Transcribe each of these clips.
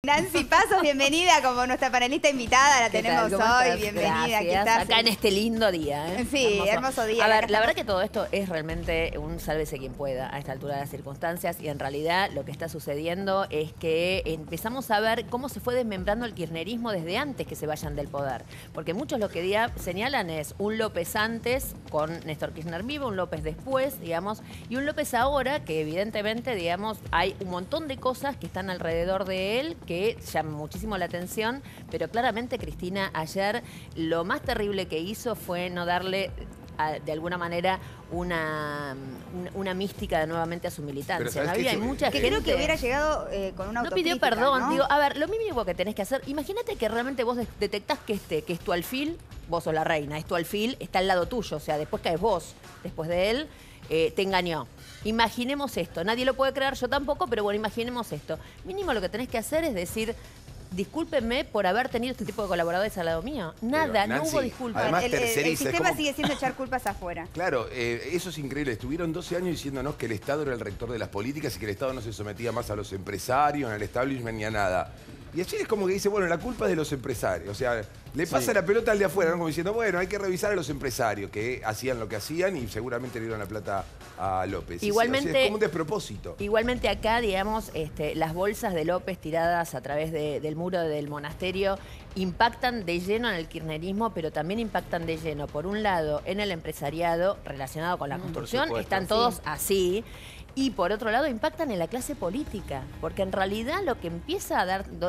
Nancy Pasos, bienvenida como nuestra panelista invitada, la tenemos hoy, bienvenida. Aquí estás. Acá en este lindo día. Sí, hermoso día. A ver, la verdad que todo esto es realmente un sálvese quien pueda a esta altura de las circunstancias y en realidad lo que está sucediendo es que empezamos a ver cómo se fue desmembrando el kirchnerismo desde antes que se vayan del poder. Porque muchos lo que señalan es un López antes con Néstor Kirchner vivo, un López después, digamos, y un López ahora que evidentemente, digamos, hay un montón de cosas que están alrededor de él que llama muchísimo la atención, pero claramente Cristina ayer lo más terrible que hizo fue no darle de alguna manera una mística nuevamente a su militancia. ¿No? Hay mucha gente creo que hubiera llegado con una autocrítica, no pidió perdón, ¿no? Digo, a ver, lo mínimo que tenés que hacer, imagínate que realmente vos detectás que que es tu alfil, vos sos la reina, es tu alfil, está al lado tuyo, o sea, después caes vos, después de él, te engañó. Imaginemos esto, nadie lo puede creer, yo tampoco, pero bueno, imaginemos esto. Mínimo lo que tenés que hacer es decir, discúlpenme por haber tenido este tipo de colaboradores al lado mío. Nada, pero, Nancy, no hubo disculpas. Además, el sistema sigue siendo echar culpas afuera. Claro, eso es increíble. Estuvieron 12 años diciéndonos que el Estado era el rector de las políticas y que el Estado no se sometía más a los empresarios, al establishment ni a nada. Y ayer es como que dice, bueno, la culpa es de los empresarios. O sea, le pasa la pelota al de afuera, ¿no? Como diciendo, bueno, hay que revisar a los empresarios que hacían lo que hacían y seguramente le dieron la plata a López. Igualmente, o sea, es como un despropósito. Igualmente acá, digamos, las bolsas de López tiradas a través del muro del monasterio impactan de lleno en el kirchnerismo, pero también impactan de lleno, por un lado, en el empresariado relacionado con la construcción. Están todos así. Y por otro lado impactan en la clase política, porque en realidad lo que empieza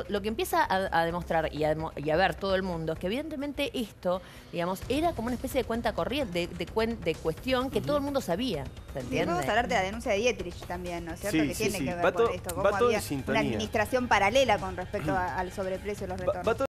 a demostrar y a ver todo el mundo es que evidentemente esto, digamos, era como una especie de cuenta corriente, de cuestión que todo el mundo sabía, ¿se entiende? Y vamos a hablar de la denuncia de Dietrich también, ¿no es cierto? Sí, que sí, tiene sí. que ver Va con todo- esto, va cómo todo en había sintonía. una administración paralela con respecto al sobreprecio de los retornos.